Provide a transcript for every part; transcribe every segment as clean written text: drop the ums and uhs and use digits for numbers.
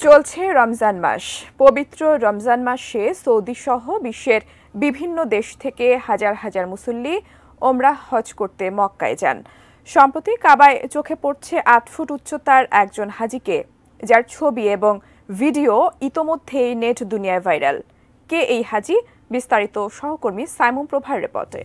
চলছে রমজান মাস। পবিত্র রমজান মাসে সৌদি সহ বিশ্বের বিভিন্ন দেশ থেকে হাজার হাজার মুসল্লি ওমরাহ হজ করতে মক্কায় যান। সম্প্রতি কাবায় চোখে পড়ছে ৮ ফুট উচ্চতার একজন হাজিকে, যার ছবি এবং ভিডিও ইতোমধ্যেই নেট দুনিয়ায় ভাইরাল। কে এই হাজি? বিস্তারিত সহকর্মী সাইমুম প্রভার রিপোর্টে।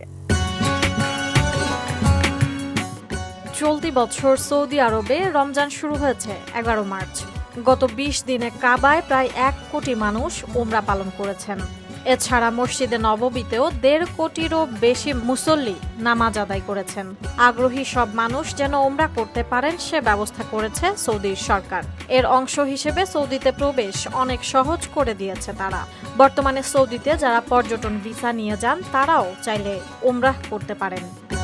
চলতি বছর সৌদি আরবে রমজান শুরু হয়েছে 11 মার্চ। গত 20 দিনে কাবায় প্রায় 1 কোটি মানুষ ওমরা পালন করেছেন। এছাড়া মসজিদে নববীতেও 1.5 কোটিরও বেশি মুসল্লি নামাজ আদায় করেছেন। আগ্রহী সব মানুষ যেন ওমরা করতে পারেন সে ব্যবস্থা করেছে সৌদি সরকার। এর অংশ হিসেবে সৌদিতে প্রবেশ অনেক সহজ করে দিয়েছে তারা। বর্তমানে সৌদিতে যারা পর্যটন ভিসা নিয়ে যান তারাও চাইলে ওমরাহ করতে পারেন।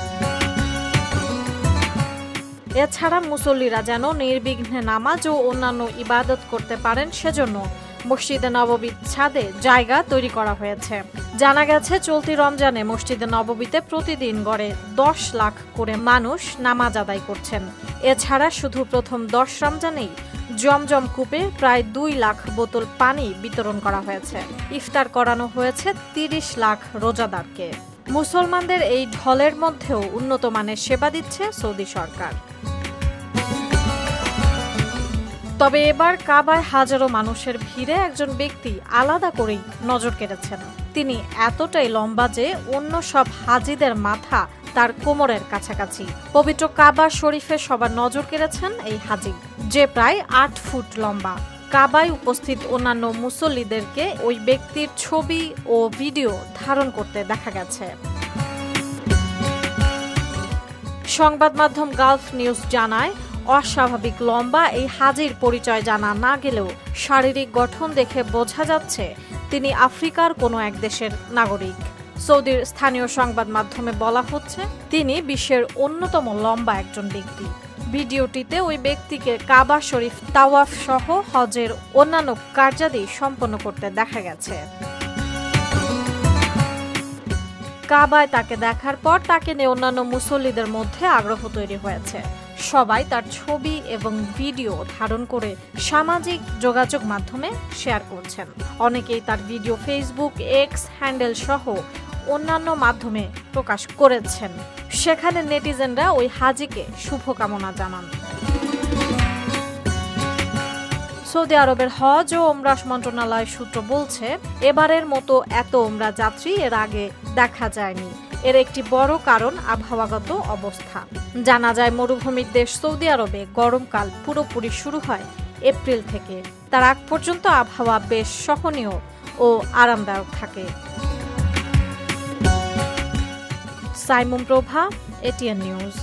এছাড়া মুসল্লিরা যেন নির্বিঘ্নে নামাজ ও অন্যান্য ইবাদত করতে পারেন সেজন্য মসজিদে নববীর ছাদে জায়গা তৈরি করা হয়েছে। জানা গেছে চলতি রমজানে মসজিদে নববীতে প্রতিদিন গড়ে 10 লাখ করে মানুষ নামাজ আদায় করছেন। এছাড়া শুধু প্রথম 10 রমজানেই জমজম কূপে প্রায় 2 লাখ বোতল পানি বিতরণ করা হয়েছে। ইফতার করানো হয়েছে 30 লাখ রোজাদারকে। মুসলমানদের এই ঢলের মধ্যেও উন্নত মানের সেবা দিচ্ছে সৌদি সরকার। তবে এবার কাবায় হাজারো মানুষের ভিড়ে একজন ব্যক্তি আলাদা করেই নজর কেড়েছেন। তিনি এতটাই লম্বা যে অন্য সব হাজিদের মাথা তার কোমরের কাছাকাছি। পবিত্র কাবা শরীফে সবার নজর কেড়েছেন এই হাজি, যে প্রায় 8 ফুট লম্বা। কাবায় উপস্থিত অন্যান্য মুসল্লিদেরকে ওই ব্যক্তির ছবি ও ভিডিও ধারণ করতে দেখা গেছে। সংবাদ মাধ্যম গালফ নিউজ জানায়, অস্বাভাবিক লম্বা এই হাজির পরিচয় জানা না গেলেও শারীরিক গঠন দেখে বোঝা যাচ্ছে তিনি আফ্রিকার কোনো এক দেশের নাগরিক। সৌদির স্থানীয় সংবাদ মাধ্যমে বলা হচ্ছে তিনি বিশ্বের অন্যতম লম্বা একজন ব্যক্তি। ভিডিওটিতে ওই ব্যক্তিকে কাবা শরীফ তাওয়াফ সহ হজের অন্যান্য কার্যাদি সম্পন্ন করতে দেখা গেছে। কাবায় তাকে দেখার পর তাকে নিয়ে অন্যান্য মুসল্লিদের মধ্যে আগ্রহ তৈরি হয়েছে। সবাই তার ছবি এবং ভিডিও ধারণ করে সামাজিক যোগাযোগ মাধ্যমে শেয়ার করছেন। অনেকেই তার ভিডিও ফেসবুক, এক্স হ্যান্ডেল সহ অন্যান্য মাধ্যমে প্রকাশ করেছেন। সেখানে নেটিজেনরা ওই হাজিকে শুভকামনা জানান। সৌদি আরবের হজ ও ওমরাহ মন্ত্রণালয় সূত্র বলছে, এবারের মতো এত ওমরা যাত্রী এর আগে দেখা যায়নি। এর একটি বড় কারণ আবহাওয়াগত অবস্থা। জানা যায় মরুভূমির দেশ সৌদি আরবে গরমকাল পুরোপুরি শুরু হয় এপ্রিল থেকে। তার আগ পর্যন্ত আবহাওয়া বেশ সহনীয় ও আরামদায়ক থাকে। Saimum Prova, ATN news.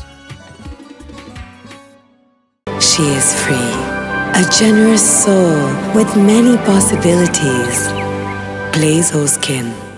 She is free, a generous soul with many possibilities. Glaze skin.